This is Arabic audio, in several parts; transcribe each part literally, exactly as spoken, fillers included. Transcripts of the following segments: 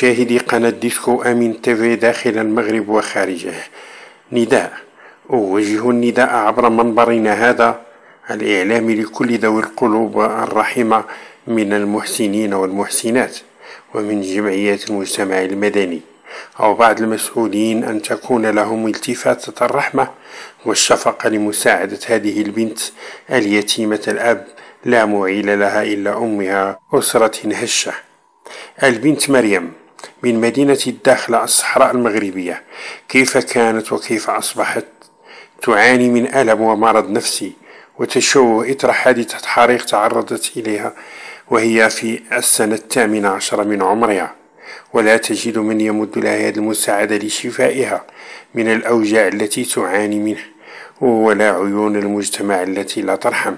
مشاهدي قناة ديسكو أمين تيفي داخل المغرب وخارجه، نداء أوجه النداء عبر منبرنا هذا الإعلام لكل ذوي القلوب الرحيمة من المحسنين والمحسنات ومن جمعيات المجتمع المدني أو بعض المسؤولين أن تكون لهم التفاتة الرحمة والشفقة لمساعدة هذه البنت اليتيمة الأب لا معيل لها إلا أمها، أسرة هشة. البنت مريم من مدينة الداخلة الصحراء المغربية، كيف كانت وكيف أصبحت تعاني من ألم ومرض نفسي وتشوه إثر حادثة حريق تعرضت إليها وهي في السنة الثامنة عشر من عمرها، ولا تجد من يمد لها يد المساعدة لشفائها من الأوجاع التي تعاني منه، ولا عيون المجتمع التي لا ترحم.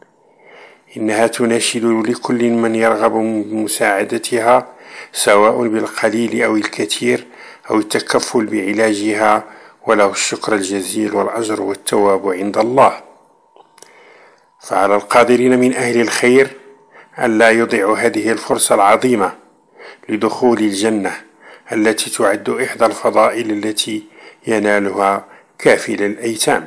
إنها تناشد لكل من يرغب بمساعدتها سواء بالقليل أو الكثير أو التكفل بعلاجها، وله الشكر الجزيل والأجر والثواب عند الله. فعلى القادرين من أهل الخير أن لا يضيعوا هذه الفرصة العظيمة لدخول الجنة التي تعد إحدى الفضائل التي ينالها كافل الأيتام.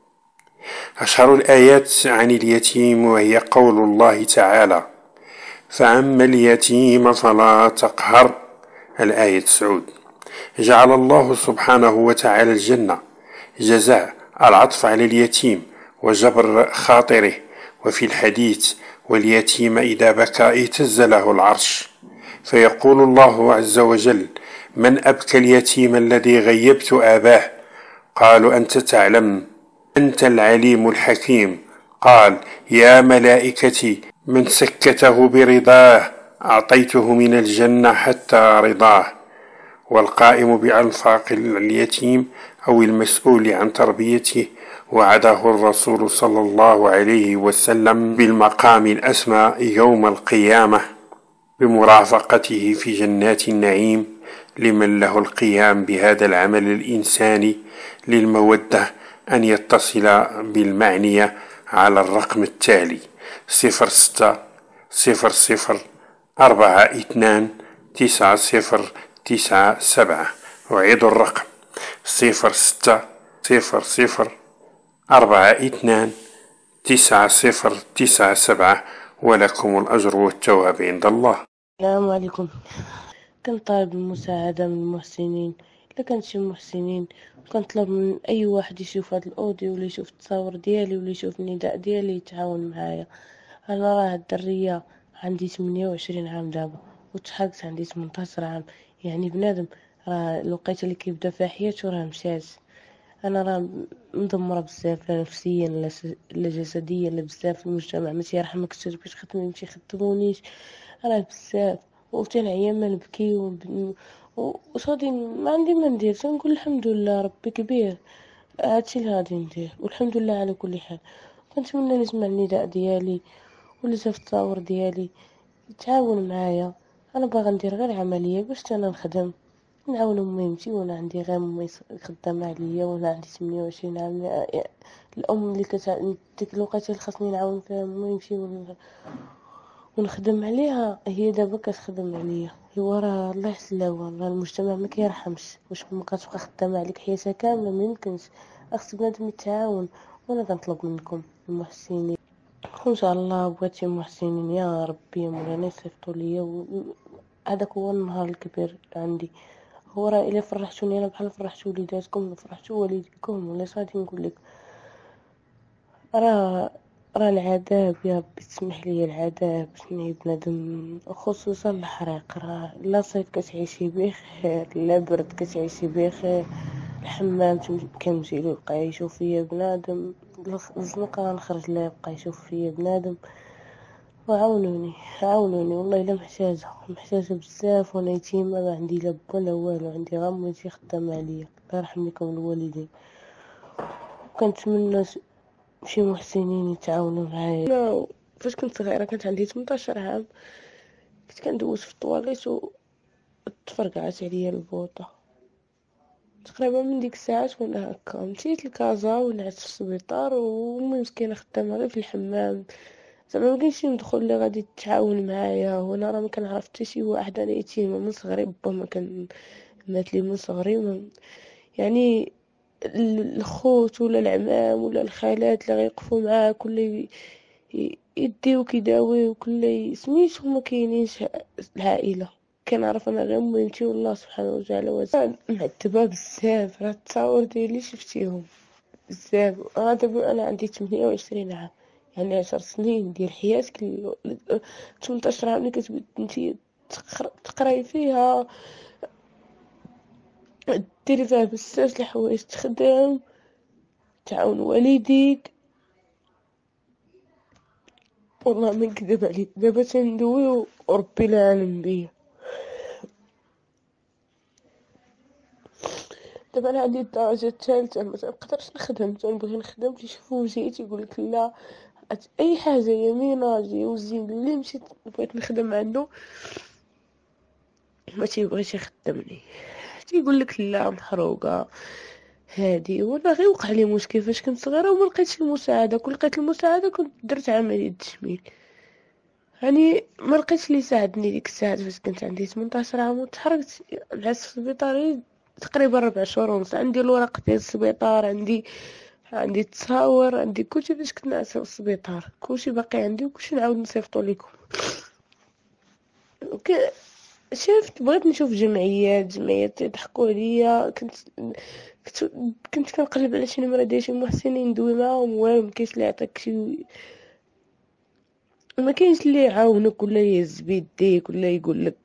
أشهر الآيات عن اليتيم وهي قول الله تعالى: فأما اليتيم فلا تقهر، الآية تسعود. جعل الله سبحانه وتعالى الجنة جزاء العطف على اليتيم وجبر خاطره، وفي الحديث: واليتيم إذا بكى اهتز له العرش، فيقول الله عز وجل: من أبكى اليتيم الذي غيبت آباه؟ قالوا: أنت تعلم، أنت العليم الحكيم. قال: يا ملائكتي من سكته برضاه أعطيته من الجنة حتى رضاه. والقائم بأنفاق اليتيم أو المسؤول عن تربيته وعده الرسول صلى الله عليه وسلم بالمقام الأسمى يوم القيامة بمرافقته في جنات النعيم لمن له القيام بهذا العمل الإنساني للمودة أن يتصل بالمعنية على الرقم التالي: صفر ستة صفر صفر أربعة اثنان تسعة صفر تسعة سبعة. أعيد الرقم: صفر ستة صفر صفر أربعة اثنان تسعة صفر تسعة سبعة، ولكم الأجر والثواب عند الله. السلام عليكم. كنطالب المساعدة من المحسنين، إلا كانت شي محسنين كنطلب من أي واحد يشوف هاد الأوديو ولا يشوف التصاور ديالي ولا يشوف النداء ديالي يتعاون معايا. أنا راه الدرية عندي ثمانية وعشرين عام دابا وتحقت عندي ثمنطاش عام، يعني بنادم راه الوقيته اللي كيبدا فيها حياته راه مشات. انا راه مدمره بزاف، لا نفسيا لا, س... لا جسديا لا بزاف. المجتمع ما تيرحمكش باش تخدمي ما تيخدمونيش راه بزاف، وتنعيا ما نبكي وب... وصادي ما عندي ما ندير، تنقول الحمد لله ربي كبير، هادشي اللي غادي ندير والحمد لله على كل حال. كنتمنى نسمع النداء ديالي ولا شاف التصاور ديالي يتعاون معايا. انا باغا ندير غير عمليه باش انا نخدم نعاون ميمتي، وانا عندي غير مي خدامه عليا وانا عندي ثمانية وعشرين عام. الام اللي كت ديك الوقيته اللي خاصني نعاون فيها ميمتي ونخدم عليها هي دابا كتخدم عليا. هو راه الله يحسن والله المجتمع ما كيرحمش، واش ما كتبقى خدامه عليك حياتها كامله؟ ما يمكنش، خص بنادم يتعاون. وانا كنطلب منكم المحسنين ان شاء الله بغيتي محسنين يا ربي يا مولانا يصيفطوا ليا و... هذاك هو النهار الكبير عندي. هو راه الا فرحتوني انا بحال فرحتوا وليداتكم فرحتوا والديكم، ولا صافي نقول لك راه راه العذاب يا ربي تسمح لي العذاب شنو بنادم، خصوصا الحريق. راه لا صيف كتعيشي بخير لا برد كتعيشي بخير، الحمام كنمشي له يبقى يشوف فيا بنادم، الزنقه نخرج له يبقى يشوف فيا بنادم. وعاونوني عاونوني والله الا محتاجه محتاجه بزاف، وانا يتيمه ما عندي لا با لا والو، عندي غير ميتي خدامه عليا الله يرحم لكم الوالدين. وكنتمنى شي محسنين يتعاونوا معايا. لا فاش كنت صغيره كانت عندي ثمنطاش عام، كنت كندوز في الطواليت وتفرقعت عليا البوطه. تقريبا من ديك الساعات وانا هكا مشيت لكازا ونعست في السبيطار، وامي مسكينه خدامه غير في الحمام زعما مكاينش شي مدخل اللي غادي تتعاون معايا، وانا راه مكنعرف حتى شي واحد، انا يتيمه من صغري، با ما كان مات لي من صغري. ما يعني ال- الخوت ولا العمام ولا الخالات اللي غيوقفوا معاك ولا ي- ي- يديوك يداويو كل سميتو ما كاينينش. العائله كنعرف انا غير مهمتي والله سبحانه وتعالى. وزاد معتبه بزاف، راه التصاور ديالي شفتيهم بزاف. انا دابا انا عندي ثمانية وعشرين عام، يعني عشر سنين ديال حياتك، ال- ثمنطاش عام اللي كتبدي انتي تقر- تقراي فيها، ديري فيها بزاف د الحوايج، تخدم، تعاون والديك. والله ما نكذب عليك، دابا تندوي وربي العالم بيا. دابا انا عندي الدرجه الثالثه، ما تنقدرش نخدم، تنبغي نخدم تيشوفوا وجهي تيقول لك لا، أت- اي حاجه يمينه جوزين اللي مشيت بغيت نخدم عنده ما تيبغيش يخدمني، تيقول لك لا محروقه هادي. وانا غير وقع لي مشكل فاش كنت صغيره وما لقيتش المساعده، كون لقيت المساعده كنت درت عمليه تجميل. يعني ما لقيتش اللي يساعدني ديك الساعه فاش كنت عندي ثمنطاش عام وتحركت. نعس في السبيطار تقريبا ربع شهور ونص، عندي الورق ديال السبيطار، عندي عندي التصاور، عندي كلشي فاش كنت ناعسه في السبيطار، كلشي باقي عندي وكلشي نعاود نصيفطو لكم. ك- شفت بغيت نشوف جمعيات جمعيات يضحكوا عليا. كنت كنت كنت كنقلب على شي نمره ديال شي محسنين ندوي معاهم، والو مكاينش اللي يعطيك شي، ما كاينش اللي يعاونك ولا يهز بيديك ولا يقول لك.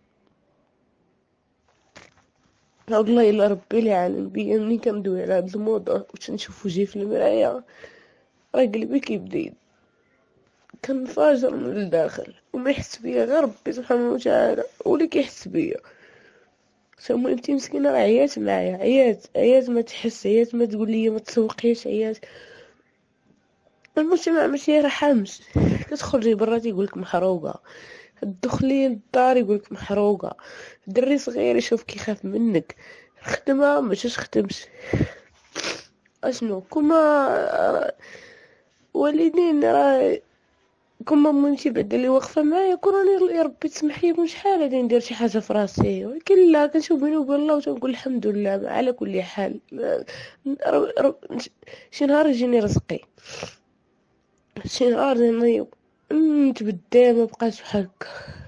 والله الا ربي اللي عالم بيا، ملي كندوي على هاد الموضوع وتنشوف وجهي في المرايه راه قلبي كيبدا كنفاجر من الداخل، وما يحس بيا غير ربي سبحانه وتعالى، واللي كيحس بيا. سميتي مسكينه راه عيات معايا، عيات عيات ما تحس، عيات ما تقول لي ما تسوقيش، عيات. المجتمع ماشي رحمش، كتخرجي برا تيقولك محروقه، تدخلي للدار يقولك محروقه، دري صغير يشوف كيخاف منك، الخدمه ما جاش خدمش. اشنو كما والدين راه كما مامتي بعدا اللي واقفه معايا، كون راني يا ربي تسمح لي كون شحال غادي ندير شي حاجه في راسي، ولكن لا، كنشوف بيني وبين الله وتنقول الحمد لله على كل حال. ر- ر- شي نهار يجيني رزقي، شي نهار زعما نتبدل ما بقاش بحال هكا.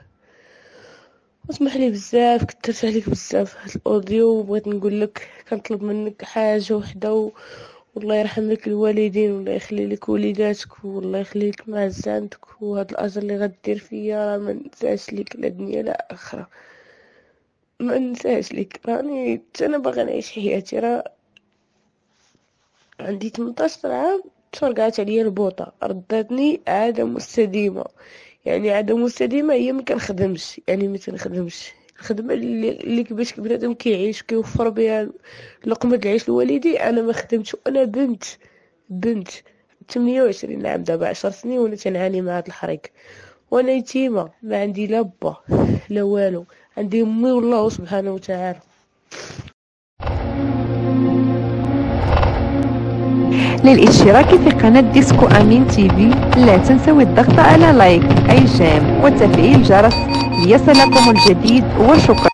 اسمح لي بزاف، كثرت عليك بزاف هاد الاوديو، وبغيت نقول لك كنطلب منك حاجه وحده و... والله يرحم لك الوالدين، والله يخلي لك وليداتك، والله يخلي لك معزانتك، وهاد الاجر اللي غدير فيا راه ما ننساش ليك لا دنيا لا اخره، ما ننساش ليك. راني حتى انا باغا نعيش حياتي، راه عندي ثمنطاش عام تفرقعت عليا البوطه، رداتني عاده مستديمه. يعني عاده مستديمه هي ما كنخدمش، يعني ما تنخدمش الخدمه اللي اللي كيفاش بنادم كيعيش كيوفر بها لقمه العيش لوالدي. انا ما خدمتش، وانا بنت بنت ثمانية وعشرين عام، دابا عشر سنين وانا تنعاني مع هاد الحريق، وانا يتيمه ما عندي لا با لا والو، عندي امي والله سبحانه وتعالى. للاشتراك في قناة ديسكو أمين تيفي لا تنسوا الضغط على لايك أي جيم وتفعيل الجرس ليصلكم الجديد، وشكرا.